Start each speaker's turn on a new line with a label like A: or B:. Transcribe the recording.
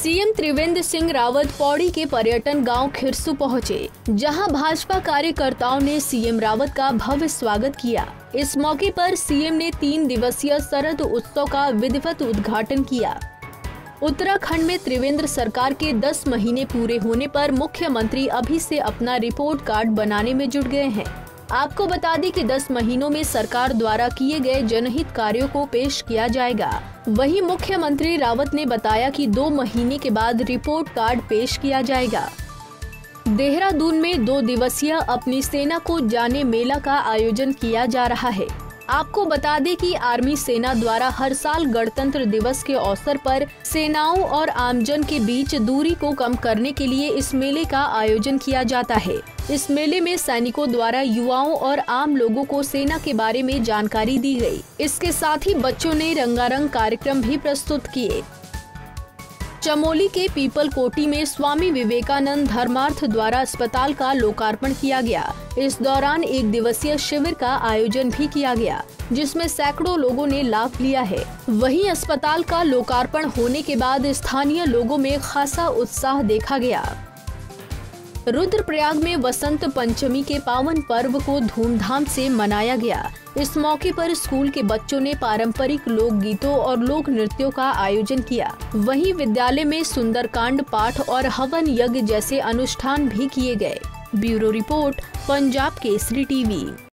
A: CM Trivendra Singh Rawat Pauri के पर्यटन गांव खिरसू पहुंचे, जहां भाजपा कार्यकर्ताओं ने सीएम रावत का भव्य स्वागत किया। इस मौके पर सीएम ने 3 दिवसीय शरद उत्सव का विधिवत उद्घाटन किया। उत्तराखंड में त्रिवेंद्र सरकार के 10 महीने पूरे होने पर मुख्यमंत्री अभी से अपना रिपोर्ट कार्ड बनाने में जुट गए हैं। आपको बता दें कि 10 महीनों में सरकार द्वारा किए गए जनहित कार्यों को पेश किया जाएगा। वहीं मुख्यमंत्री रावत ने बताया कि 2 महीने के बाद रिपोर्ट कार्ड पेश किया जाएगा। देहरादून में 2 दिवसीय अपनी सेना को जाने मेला का आयोजन किया जा रहा है। आपको बता दें कि आर्मी सेना द्वारा हर साल गणतंत्र दिवस के अवसर पर सेनाओं और आमजन के बीच दूरी को कम करने के लिए इस मेले का आयोजन किया जाता है। इस मेले में सैनिकों द्वारा युवाओं और आम लोगों को सेना के बारे में जानकारी दी गई। इसके साथ ही बच्चों ने रंगारंग कार्यक्रम भी प्रस्तुत किए। चमोली के पीपल कोटी में स्वामी विवेकानंद धर्मार्थ द्वारा अस्पताल का लोकार्पण किया गया। इस दौरान 1 दिवसीय शिविर का आयोजन भी किया गया, जिसमें सैकड़ों लोगों ने लाभ लिया है। वहीं अस्पताल का लोकार्पण होने के बाद स्थानीय लोगों में खासा उत्साह देखा गया। रुद्रप्रयाग में वसंत पंचमी के पावन पर्व को धूमधाम से मनाया गया। इस मौके पर स्कूल के बच्चों ने पारंपरिक लोक गीतों और लोक नृत्यों का आयोजन किया। वहीं विद्यालय में सुंदरकांड पाठ और हवन यज्ञ जैसे अनुष्ठान भी किए गए। Bureau report, Punjab Kesari TV.